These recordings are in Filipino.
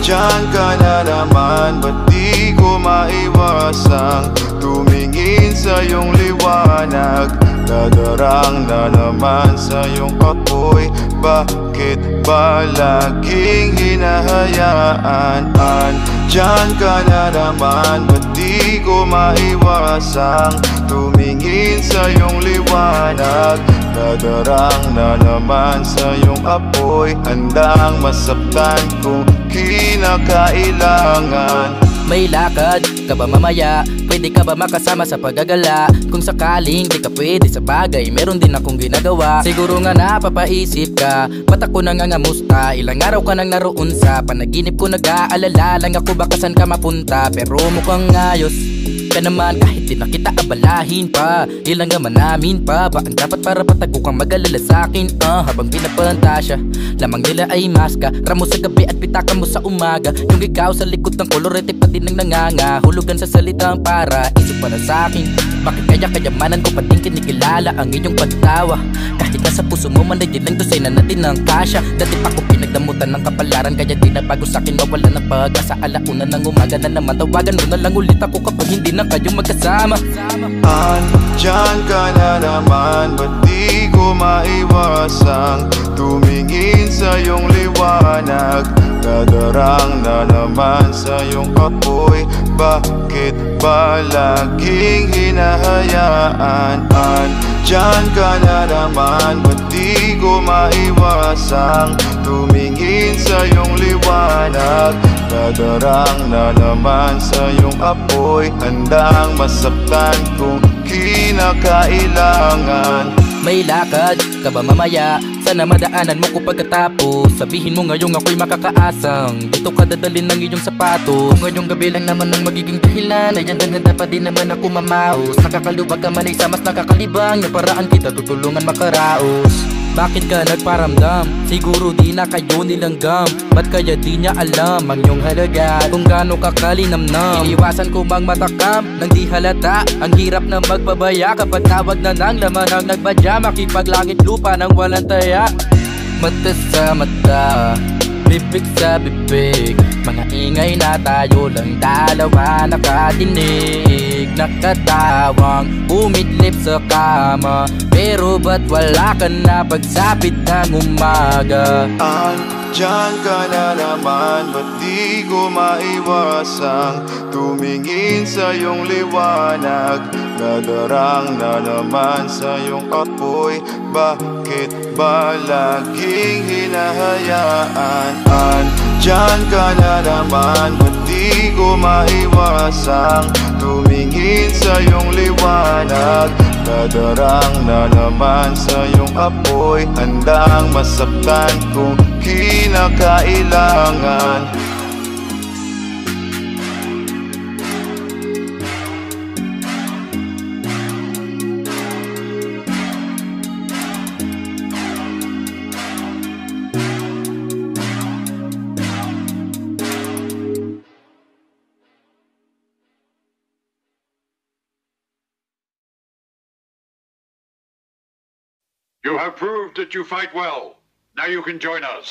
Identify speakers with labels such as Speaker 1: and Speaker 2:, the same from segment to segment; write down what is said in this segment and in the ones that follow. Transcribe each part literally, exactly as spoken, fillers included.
Speaker 1: Diyan ka na naman, ba't di ko maiwasang tumingin sa iyong liwanag? Dadarang na naman sa iyong apoy, bakit ba laging hinahayaan? Diyan ka na naman, ba't di ko maiwasang tumingin sa iyong liwanag? Dadarang na naman sa iyong apoy, handang masaktan kung kinakailangan.
Speaker 2: May lakad ka ba mamaya? Pwede ka ba makasama sa paggagala? Kung sakaling di ka pwede sa bagay, meron din akong ginagawa. Siguro nga napapaisip ka, ba't ako nangangamusta? Ilang araw ka nang naroon sa panaginip ko, nag-aalala lang ako baka saan ka mapunta. Pero mukhang ayos ka naman kahit di na kita abalahin pa. Ilang naman namin pa ba ang dapat para patago kang mag-alala sa'kin? Uh, habang pinapantasya, lamang nila ay maska, ramo sa gabi at pitaka mo sa umaga. Yung ikaw sa likod ng kolorete pati nang nanganga, hulugan sa salitang para isip para sa'kin. Bakit kaya kayamanan ko pating kinikilala ang iyong pagtawa? Kahit nasa puso mo man ay di lang dosay na natin ng kasya. Dati pa ko pinagdamutan ng kapalaran, kaya di na bago sa'kin mawala ng pag-asa. Alauna ng umaga na naman, tawagan mo na lang ulit ako kapag hindi na kayong magkasama.
Speaker 1: Diyan ka na naman, ba't di ko maiwasang tumingin sa iyong liwanag? Dadarang na naman sa iyong apoy, bakit ba laging hinahayaan? Diyan ka na naman, ba't di ko maiwasang tumingin sa iyong liwanag? Dadarang na naman sa iyong apoy, handang masaktan kung kinakailangan.
Speaker 2: May lakad ka ba mamaya? Sana madaanan mo ko pagkatapos. Sabihin mo ngayong ako'y makakaasang dito ka dadalhin ng iyong sapatos. Kung ngayong gabi lang naman ang magiging dahilan, ay ganda pa din naman ako mamaos. Nakakalubag ka man ay sa mas nakakalibang na paraan kita tutulungan makaraos. Bakit ka nagparamdam? Siguro di na kayo nilanggam. Ba't kaya di niya alam ang iyong halaga? Kung gaano ka kalinamnam, iniwasan ko bang matakam nang di halata? Ang hirap na magbabaya kapag tawag na ng laman ang nagbadya. Makipaglangit lupa nang walang taya. Mata sa mata, bibig sa bibig, mga ingay na tayo lang dalawa nakadinig. Nakatawang umidlip sa kama, pero ba't wala ka na pagsapit ng umaga?
Speaker 1: Diyan ka na naman, ba't di ko maiwasang tumingin sa iyong liwanag? Dadarang na naman sa iyong apoy, bakit ba laging hinahayaan? Diyan ka na naman, ba't di ko maiwasang tumingin sa iyong liwanag? Dadarang na naman sa iyong apoy, handang masaktan kung kinakailangan.
Speaker 3: You have proved that you fight well. Now you can join us.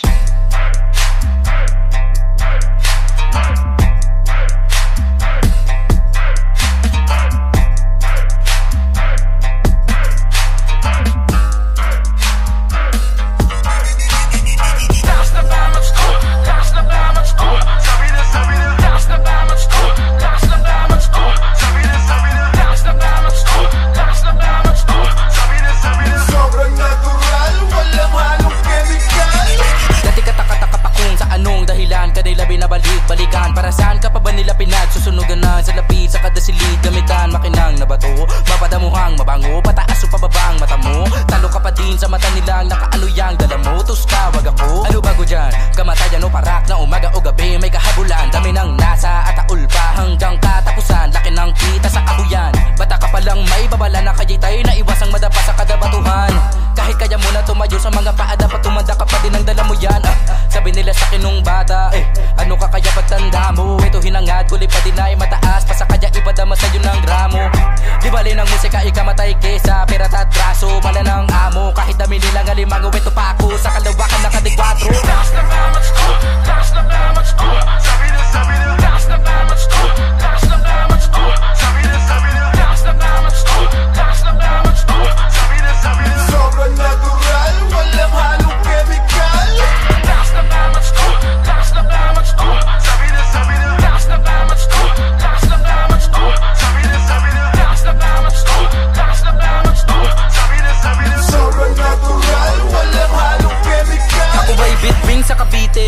Speaker 2: Balikan, para saan ka pa ba nila pinagsusunugan na sa lapid sa kada silid? Gamitan, makinang na bato, mapadamuhang mabango, pataas o pababang mata mo. Talo ka pa din sa mata nilang nakaaloyang dala mo. Tus tawag ako, ano bago dyan? Kamatayan o parak na umaga o gabi, may kahabulan. Dami ng nasa at taul pa hanggang katapusan. Laki ng kita sa kabuyan, bata ka palang may babala na kayitay na iwasang madapa sa kada batuhan. Kahit kaya mo na tumayo sa mga paa, dapat tumanda ka pa din ang dala mo yan. ah, Sabi nila sa akin nung bata, eh, ano ka kaya pagtanda mo? Ito hinangad, kulit pa din ay mataas, pasa kaya ipadama sa'yo ng gramo. Di bali ng musika, ikamatay kesa pera at braso, mala ng amo. Kahit dami nilang alimango, ito pa ako sa kalawakan na kadikwatro.
Speaker 4: Taas na ba, let's go, taas na ba, let's go.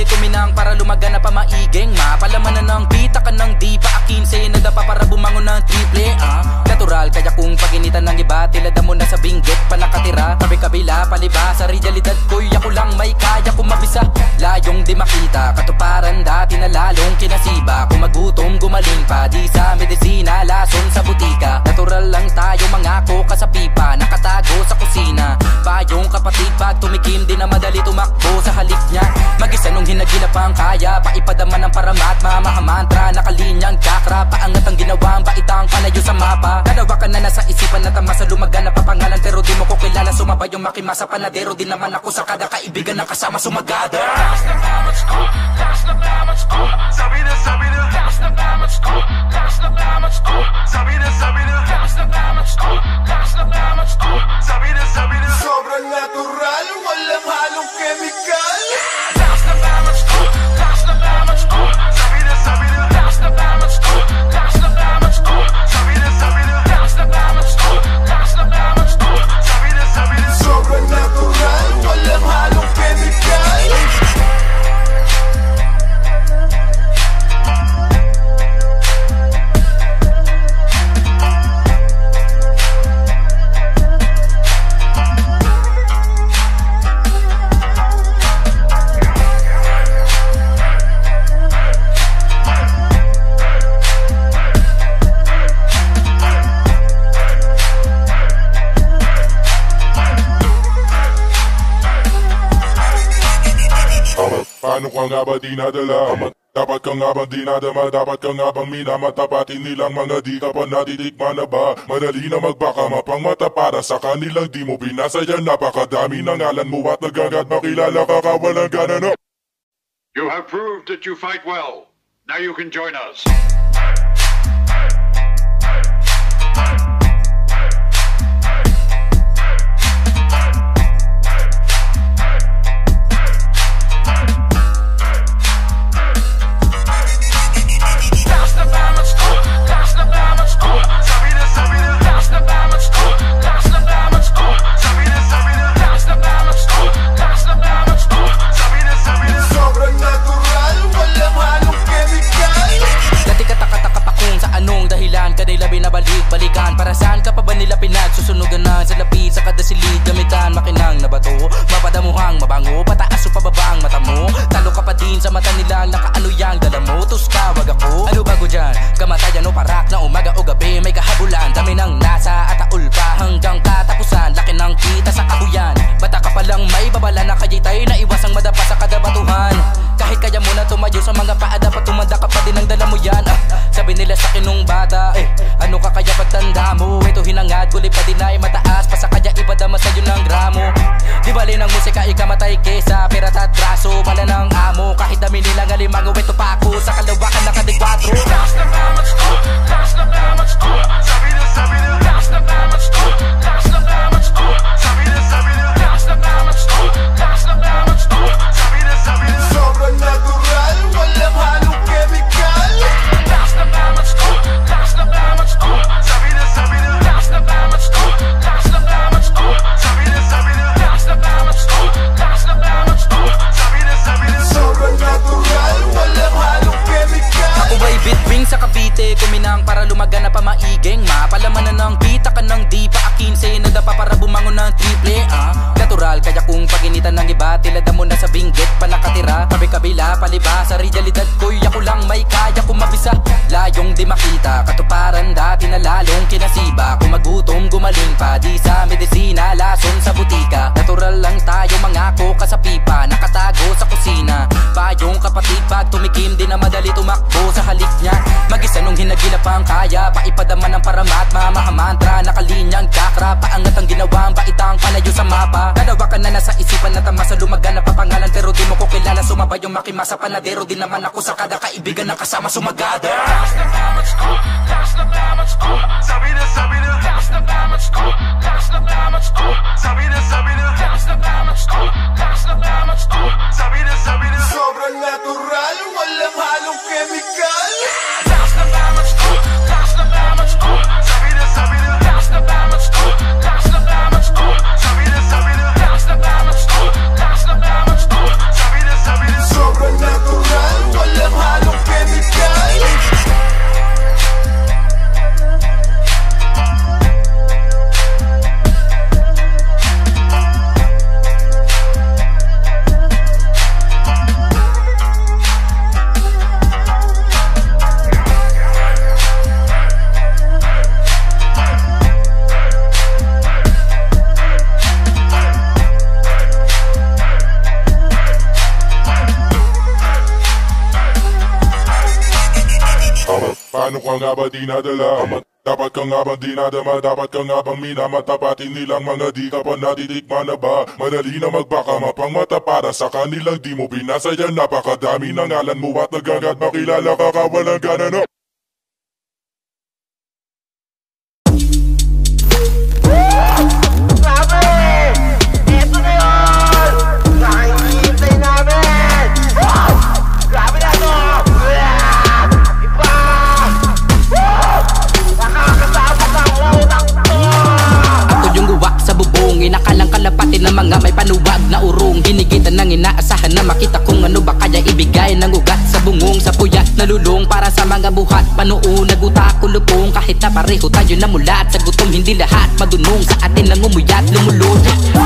Speaker 2: kuminang para lumaga na pamaiging mapalaman na ng pita ka ng di pa akinse na dapa para bumangon ng triple ah. Natural kaya kung paginitan ng iba tilada mo na sa binggit pa nakatira kabi-kabila palibasa realidad ko'y ako lang may kaya kung mabisa layong di makita katuparan dati na lalong kinasiba kung magutom gumaling pa di sa medisina lason sa butika natural lang tayo mangako ka sa pipa nakatago sa kusina payong kapatid pag tumikim di na madali tumakbo sa halik niya mag-isa nung hinagilap ang kaya paipadaman ng paramat mamahamantra nakalinyang chakra paangat ang ginawang baitang palayo sa mapa dalawa ka na nasa isipan na tama sa lumaga na papangalan pero di mo ko kilala sumabay yung makimasa panadero di naman ako sa kada kaibigan na kasama sumagada
Speaker 4: Lakas ng damage ko, lakas ng damage ko sabi na sabi na lakas ng damage ko, lakas ng damage ko sabi na sabi na lakas ng damage ko, lakas ng damage ko sabi na sabi na
Speaker 1: sobrang natural, walang halong chemical.
Speaker 4: Lakas ng damage ko, lakas ng damage ko sabi na sabi na lakas ng damage ko, lakas ng damage ko sabi na sabi na lakas ng damage ko, lakas ng damage ko sabi na sabi na
Speaker 1: sobrang natural, walang halong chemical.
Speaker 5: Paano ka nga ba di nadala? Dapat ka nga bang dinadama? Dapat ka nga bang minamatapatin nilang mga di ka pa natitikman na ba? Madali na magbaka mapangmata para sa kanilang di mo binasaya. Napakadami ng ngalan mo at nagagad makilala ka kawalang gana no?
Speaker 3: You have proved that you fight well. Now you can join us.
Speaker 2: Balikan para saan ka pa ba nila pinagsusunugan na sa lapid sa kada silid gamitan makinang na bato mapadamuhang mabango pataas o pababang mata mo talo ka pa din sa mata nila nakaano yang dala mo tus tawag ako ano bago dyan kamatayan o parak na umaga o gabi may kahabulan dami ng nasa at taul pa hanggang katapusan laki ng kita sa kabuyan bata ka palang may babala na kayitay na iwasang madapa sa kada batuhan kahit kaya mo na tumayo sa mga paa dapat tumanda ka pa din ang dala mo yan ah, sabi nila sa kinong bata eh ano ka kaya pagtanda mo ito hinangad kulit pa din ay mataas pa sa kaya ipadama sa'yo ng gramo di bali ng musika ikamatay kesa pera at braso pala ng amo kahit dami nilang alimango ito pa ako sa kalawakan na kadikwatro
Speaker 4: lakas ng damage ko, lakas ng damage ko sabi na sabi na lakas ng damage ko, lakas ng damage ko sabi na sabi na lakas ng damage ko, lakas ng damage ko sabi na sabi na
Speaker 1: sobrang natural, walang halong chemical.
Speaker 4: lakas ng damage ko, lakas ng damage ko sabi na sabi na lakas ng damage ko, lakas ng damage ko sabi na sabi na lakas ng damage ko, lakas ng damage ko sabi na sabi na
Speaker 1: sobrang natural, walang halong chemical.
Speaker 2: ako ba'y bitwing sa Cavite kuminang para lumaga na pamaiging mapalaman na ng pita ka ng di pa akinse na dapa para bumangon ng triple ah. Natural kaya kung paginitan ng iba tilada mo na sa binggit pa nakatira kabi-kabila palibasa realidad ko'y ako lang may kaya kung mabisa layong di makita katuparan dati na lalong kinasiba kung magutom gumaling pa di sa medisina lason sa butika natural lang tayo mangako ka sa pipa nakatago sa kusina payong kapatid pag tumikim di na madali tumakbo sa halik niya mag-isa nung hinagilap ang kaya paipadaman ng paramat mamahamantra nakalinyang chakra paangat ang ginawang baitang palayo sa mapa dalawa ka na nasa isipan na tama sa lumaga na papangalan pero di mo ko kilala sumabay yung makimasa panadero di naman ako sa kada kaibigan na kasama sumagada
Speaker 4: lakas ng damage ko, lakas ng damage ko sabi na sabi na lakas ng damage ko, lakas ng damage ko sabi na sabi na lakas ng damage ko, lakas ng damage ko sabi na sabi na
Speaker 1: sobrang natural, walang halong chemical.
Speaker 4: lakas ng damage ko, lakas ng damage ko sabi na sabi na lakas ng damage ko, lakas ng damage ko sabi na sabi na lakas ng damage ko, lakas ng damage ko sabi na sabi na
Speaker 1: sobrang
Speaker 5: Paano ka nga ba di nadala? Dapat ka nga bang dinadama? Dapat ka nga bang minamatapatin nilang mga di ka pa natitikman na ba? Madali na magbaka mapangmata para sa kanilang di mo pinasaya. Napakadami ng ngalan mo at nagagad makilala ka kawalang gana no?
Speaker 2: Inakalang kalapati ng mga may panuwag na urong. Ginigitan ng inaasahan na makita kung ano ba kaya ibigay ng ugat sa bungong. Sa puyat nalulong para sa mga buhat panoon. Naguta ko lupong kahit na pareho tayo na mulat. Sa gutom hindi lahat madunong sa atin nang umuyat lumulod.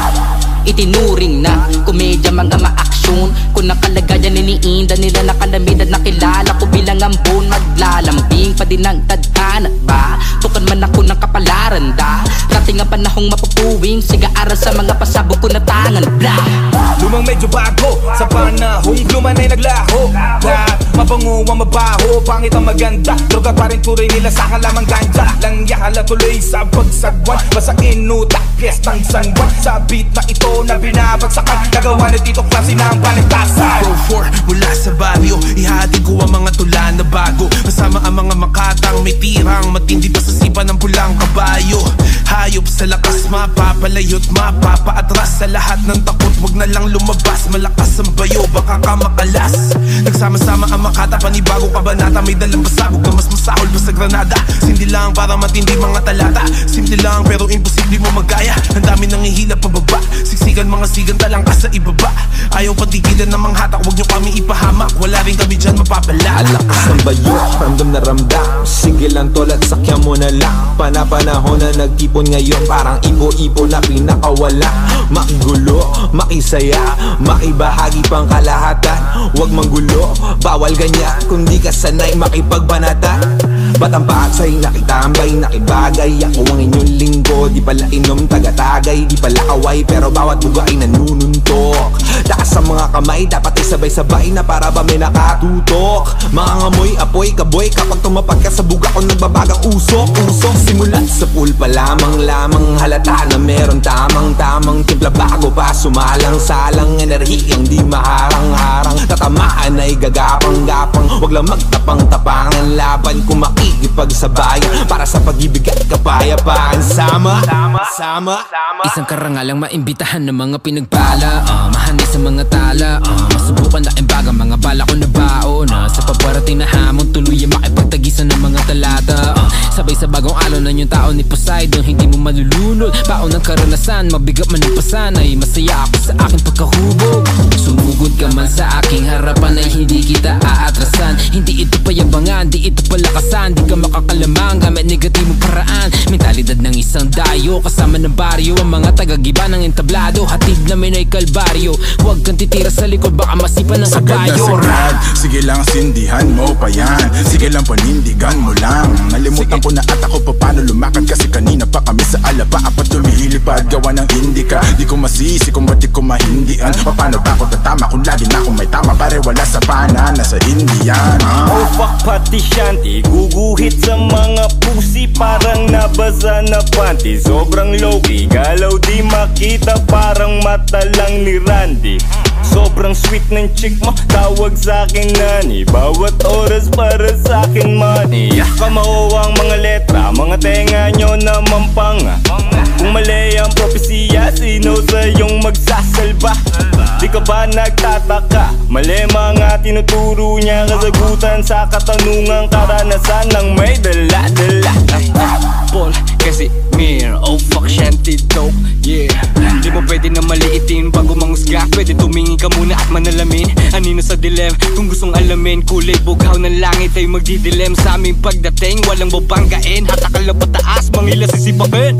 Speaker 2: Itinuring na komedya mga maaksyon. Kung nakalagayan iniinda nila nakalamid at nakilala ko bilang ambon. Maglalambing pa din ang tadhana ba? Tukan man ako ng kapalaran da. Dating ang panahong mapupuwing sigaara sa mga pasabog ko na tangan bla.
Speaker 6: Lumang medyo bago sa panahong luman ay naglaho. Lahat mabango ang mabaho, pangit ang maganda. Droga pa rin tuloy nila sa halamang ganja. Langyahala tuloy sa pagsagwan. Basta inutak, piyestang sangwan. Sa beat na ito na binabagsakan, nagawa na dito klase ng baligtasan.
Speaker 7: Pro four mula sa baryo, ihatid ko ang mga tula na bago. Kasama ang mga makatang may tirang matindi pa sa sipa ng pulang kabayo. Hayop sa lakas, mapapalayo't mapapaatras sa lahat ng takot. Wag na lang lumabas, malakas ang bayo, baka ka makalas. Nagsama-sama ang makata, panibago kabanata. May dalang pasabog na mas masahol pa sa granada. Simple lang para matindi mga talata. Simple lang pero imposible mo magaya. Ang dami nang ihila pababa. Siksikan mga sigan talang ka sa ibaba. Ayaw patigilan ng mga hatak, wag nyo kami ipahamak. Wala rin kami dyan mapapala.
Speaker 6: Alakas ng bayo, ramdam na ramdam. Sige lang tol at sakyan mo na lang. Panapanahon na nagtipon ngayon, parang ipo-ipo na pinakawala. Makigulo, makisaya, makibahagi pang kalahatan. Huwag manggulo, bawal ganyan kung di ka sanay makipagbanatan. Batang paksay, nakitambay, nakibagay. Ako ang inyong linggo, di pala inom tagatagay. Di pala kaway, pero bawat buga ay nanununtok. Taas sa mga kamay, dapat ay sabay-sabay na para ba may nakatutok. Mga ngamoy, apoy, kaboy, kapag tumapag ka sa buga ko nagbabagang usok, usok. Simulat sa pool pa lamang, lamang halata na meron tamang-tamang timpla bago pa sumalang-salang. Enerhiyang di maharang-harang, tatamaan ay gagapang-gapang. Wag lang magtapang-tapangan laban kung makikipagsabayan para sa pag-ibig at kapayapaan. Sama, sama, sama, sama.
Speaker 8: Isang karangalang maimbitahan ng mga pinagpala, uh, mahani sa mga tala, uh, masubukan na imbaga mga bala ko na baon, uh, sa paparating na hamon tuloy ang makipagtagisan ng mga talata, uh, sabay sa bagong alon ng yung tao ni Poseidon. Hindi mo malulunod, baon ng karanasan, mabigat man ang pasanay. Masaya ako sa aking pagkahubog. Sumugod ka man sa aking harapan ay hindi kita aatrasan. Hindi ito payabangan, di ito palakasan. Di ka makakalamang gamit negatibong paraan. Mentalidad ng isang dayo, kasama ng baryo. Ang mga tagagiba ng entablado, hatid namin ay kalbaryo. Huwag kang titira sa likod, baka masipan ng kabayo.
Speaker 7: Sagad na sagad, sige lang sindihan mo pa yan. Sige lang panindigan mo lang. Nalimutan ko na at ako pa paano lumakad, kasi kanina pa kami sa alaba. Apat lumihilipad, gawa ng indika. Di ko masisi kung ba't di ko mahindian. Paano ba ako tatama kung lagi na akong may tama? Pare wala sa pana, nasa Indian. ah.
Speaker 9: Oh fuck pati shanty, guguhit sa mga pusi, parang nabasa na panty. Sobrang low-key, galaw di makita, parang mata lang ni Randy. Sobrang sweet ng chick mo, tawag sa'kin nani. Bawat oras para sa'kin money. Kamao ang mga letra, mga tenga nyo naman panga. Kung mali ang propesya, sino sa'yong magsasalba? Di ka ba nagtataka? Mali mga tinuturo niya, kasagutan sa katanungang karanasan ng may dala-dala.
Speaker 8: Paul, kasi mir, oh fuck shanty dope, yeah. Di mo pwede na maliitin bago mangusga. Pwede tumingin ka muna at manalamin anino sa dilem. Kung gustong alamin, kulay bughaw ng langit ay magdidilem. Sa aming pagdating, walang babanggain. Hatakal na pataas, mangila sisipakin.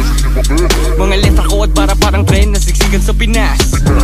Speaker 8: Mga letra ko at para parang tren na siksikan sa Pinas.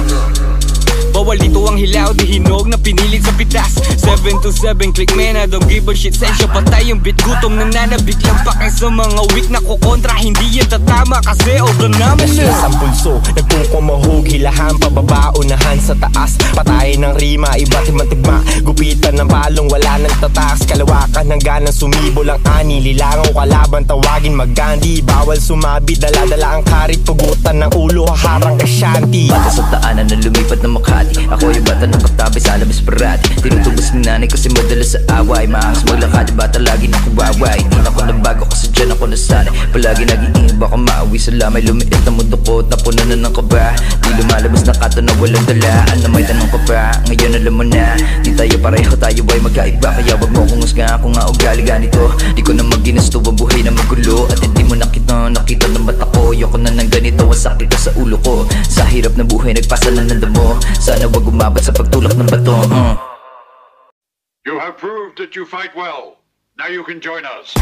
Speaker 8: Bawal dito ang hilaw, di hinog na pinilit sa pitas. Seven to seven, click man, I don't give a shit. Sensya patay yung beat, gutom na nanabig lang pakay sa mga weak na kukontra. Hindi yan tatama kasi obra namin na.
Speaker 9: Naslas ang pulso, nagkukumahog, hilahan, pababa, unahan sa taas. Patayin ng rima, iba't ibang tigma. Gupitan ng palong, wala nang
Speaker 10: tataas kalawakan hanggang nang sumibol ang ani. Lilangaw kalaban tawagin mag-Gandhi. Bawal sumabit, dala-dala ang karit, pugutan ng ulo, haharang ka shanty.
Speaker 2: Bata sa taanan na lumipat ng Makati. Ako yung bata ng katabi sa labas parati. Tinutubos ng nanay kasi madalas sa away. Maangas maglakad, bata lagi na kuwaway. Di na ko nabago kasi dyan ako nasanay. Palagi nag-iingib ako mauwi sa lamay. Lumiit na mundo ko, napuno na ng kaba. Di lumalabas na kato na walang dalaan na may tanong pa ba? Ngayon alam mo na, di tayo pareho, tayo ay magkaiba. Kaya wag mo kung husga kung nga ugali ganito. Di ko na mag-ginusto ang buhay na magulo. At hindi mo nakita, nakita ng mata ko. Ayoko na ng ganito, ang sakit ka sa ulo ko. Sa hirap na buhay, nagpasa na ng damo. Sana wag umabot sa pagtulak ng bato. uh.
Speaker 3: You have proved that you fight well. Now you can join us.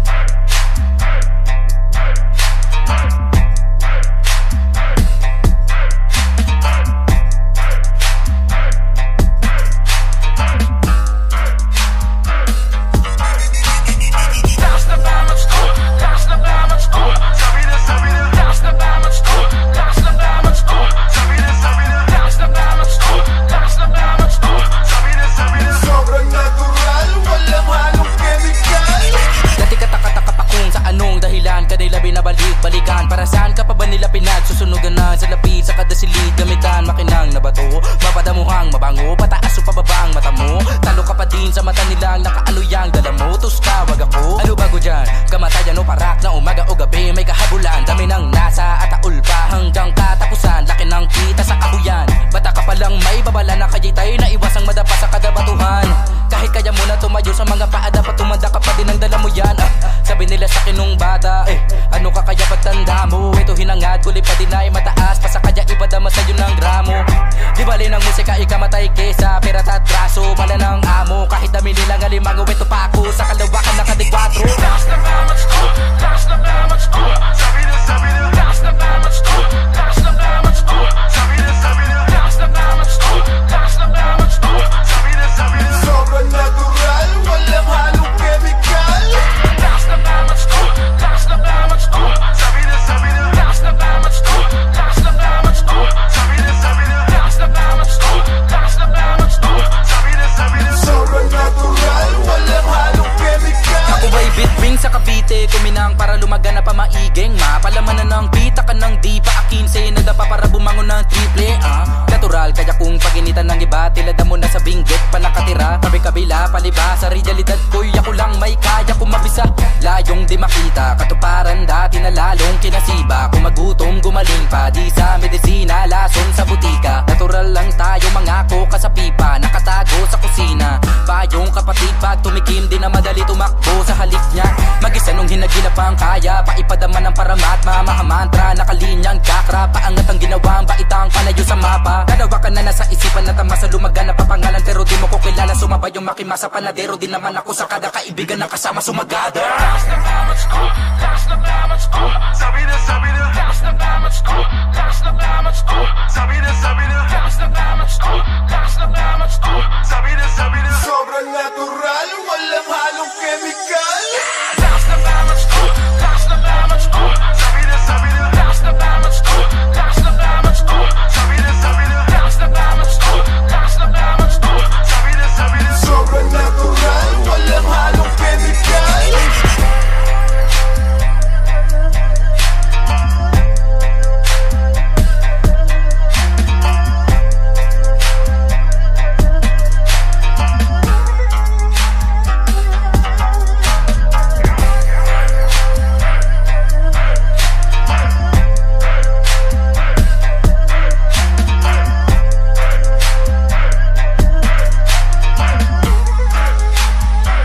Speaker 2: Balikan, para saan ka pa ba nila pinagsusunugan na sa lapid, sa kadasilid, gamitan, makinang na bato, mapadamuhang mabango, pataas o pababang mata mo, talo ka pa din sa mata nilang nakaaluyang dala mo, tus ka, wag ako, ano bago dyan, kamatayan o parak na umaga o gabi, may kahabulan, dami ng nasa at taul pa hanggang katapusan, laki ng kita sa kabuyan, bata ka palang may babala na kaya'y tayo na iwasang madapa sa kadabatuhan, kahit kaya mo na tumayo sa mga paa, dapat tumanda ka pa din ang dala mo yan, ah, sabi nila sa kinong bata, eh, ano ka kaya pagtanda mo? Ito hinangad, kulit pa din ay mataas pa sa kaya ipadama sa'yo ng gramo. Di bali ng musika, ikamatay kesa perat at braso, pala ng amo. Kahit dami nilang alimango, ito pa ako sa kalawakan ng kadikwatro.
Speaker 4: Taas na damage ko, taas na damage ko, sabi na sabi na, taas na damage ko, taas na damage ko, sabi na sabi na, taas na damage ko, taas na damage ko, sabi na sabi na.
Speaker 1: Sobrang natural, walang halong chemical.
Speaker 4: Taas na damage ko, taas na damage ko, sabi na sabi na, taas na damage ko, taas na damage ko, sabi na sabi na, taas na damage ko, taas na damage ko, sabi na sabi na.
Speaker 1: Sobrang natural, walang halong chemical.
Speaker 2: Ako ba'y bitwing sa Cavite, kuminang para lumagan na pamaiging, mapalaman na ng pita ka ng di pa akinse, nadapa para bumangon ng triple, ah. Natural, kaya kung paginitan ng iba, tilada mo na sa binggit pa nakatira, kabi-kabila, palibas, sa realidad ko'y ako lang may kaya kumabisa, layong di makita, katuparan dati na lalong kinasiba, kung magutom gumaling pa, di sa medisina, lason sa butika, natural lang tayo mangako ka sa pipa, nakatago sa kusina, bayong kapatid pag tumikim, di na madali tumakbo sa halik niya, mag-isa nung hinaginap ang kaya, paipadama ng paramat, mamahamantra, nakalinyang kakra, paangat ang ginawang baitang panayo sa mapa, kanawakan na nasa isipan na tama sa lumagan na papangalan, pero di mo ko kilala, sumabay yung makimasa panadero, di naman ako sa kada kaibigan na kasama sumagada.
Speaker 4: Taas na damage ko, taas na damage ko, sabi na sabi na, taas na damage ko, taas na damage ko, sabi na sabi na, taas na damage ko, taas na damage ko, sabi na sabi na.
Speaker 1: Sobrang natural, walang halong chemical.
Speaker 4: Taas na damage ko, taas na damage ko, sabi na sabi na, taas na damage ko, taas na damage ko, sabi na sabi na, taas na damage ko, taas na damage ko, sabi na sabi na.
Speaker 1: Sobrang natural, walang halong chemical.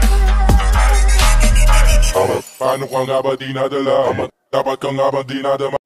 Speaker 5: Paano ka nga ba di nadala? Dapat ka nga ba di nadama?